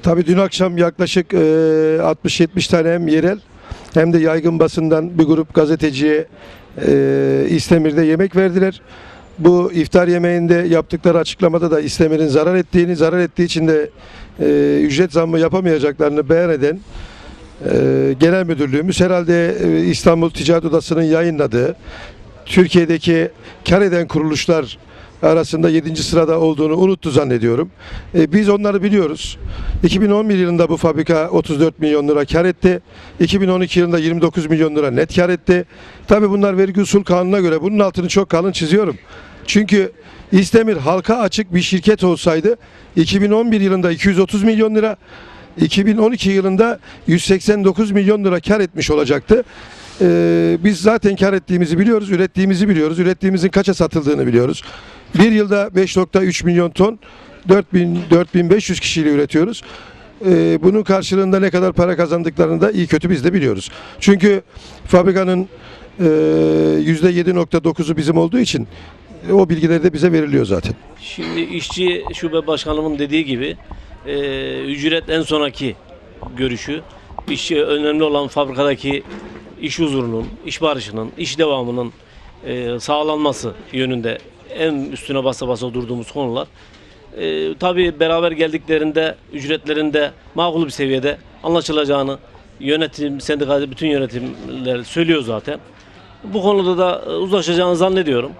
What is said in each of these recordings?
Tabii dün akşam yaklaşık 60-70 tane hem yerel hem de yaygın basından bir grup gazeteciye İstemir'de yemek verdiler. Bu iftar yemeğinde yaptıkları açıklamada da İstemir'in zarar ettiği için de ücret zammı yapamayacaklarını beyan eden Genel Müdürlüğümüz herhalde İstanbul Ticaret Odası'nın yayınladığı Türkiye'deki kar eden kuruluşlar arasında 7. sırada olduğunu unuttu zannediyorum. Biz onları biliyoruz. 2011 yılında bu fabrika 34 milyon lira kar etti. 2012 yılında 29 milyon lira net kar etti. Tabii bunlar vergi usul kanununa göre, bunun altını çok kalın çiziyorum. Çünkü İstemir halka açık bir şirket olsaydı 2011 yılında 230 milyon lira, 2012 yılında 189 milyon lira kar etmiş olacaktı. Biz zaten kar ettiğimizi biliyoruz, ürettiğimizi biliyoruz, ürettiğimizin kaça satıldığını biliyoruz. Bir yılda 5,3 milyon ton, 4500 kişiyle üretiyoruz. Bunun karşılığında ne kadar para kazandıklarını da iyi kötü biz de biliyoruz. Çünkü fabrikanın %7,9'u bizim olduğu için o bilgiler de bize veriliyor zaten. Şimdi işçi şube başkanımın dediği gibi ücret en sonraki görüşü. İşçi önemli olan fabrikadaki iş huzurunun, iş barışının, iş devamının sağlanması yönünde en üstüne basa basa durduğumuz konular. Tabii beraber geldiklerinde ücretlerinde makul bir seviyede anlaşılacağını yönetim, sendikacı bütün yönetimler söylüyor zaten. Bu konuda da uzlaşacağını zannediyorum.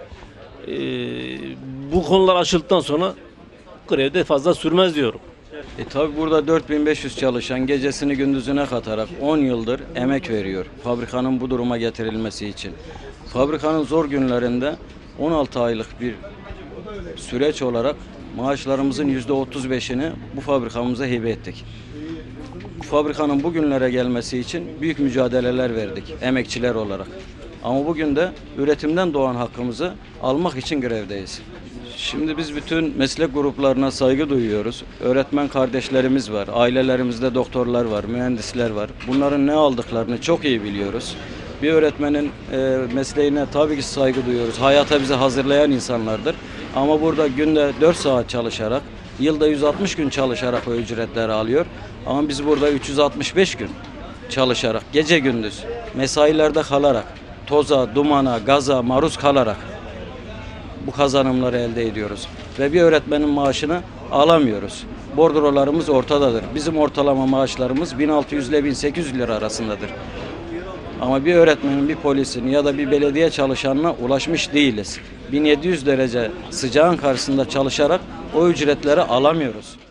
Bu konular aşıldıktan sonra grevde fazla sürmez diyorum. Tabi burada 4500 çalışan gecesini gündüzüne katarak 10 yıldır emek veriyor fabrikanın bu duruma getirilmesi için. Fabrikanın zor günlerinde 16 aylık bir süreç olarak maaşlarımızın %35'ini bu fabrikamıza hibe ettik. Bu fabrikanın bugünlere gelmesi için büyük mücadeleler verdik emekçiler olarak. Ama bugün de üretimden doğan hakkımızı almak için grevdeyiz. Şimdi biz bütün meslek gruplarına saygı duyuyoruz. Öğretmen kardeşlerimiz var, ailelerimizde doktorlar var, mühendisler var. Bunların ne aldıklarını çok iyi biliyoruz. Bir öğretmenin mesleğine tabii ki saygı duyuyoruz. Hayata bizi hazırlayan insanlardır. Ama burada günde 4 saat çalışarak, yılda 160 gün çalışarak o ücretleri alıyor. Ama biz burada 365 gün çalışarak, gece gündüz, mesailerde kalarak, toza, dumana, gaza maruz kalarak bu kazanımları elde ediyoruz. Ve bir öğretmenin maaşını alamıyoruz. Bordrolarımız ortadadır. Bizim ortalama maaşlarımız 1600 ile 1800 lira arasındadır. Ama bir öğretmenin, bir polisin ya da bir belediye çalışanına ulaşmış değiliz. 1700 derece sıcağın karşısında çalışarak o ücretleri alamıyoruz.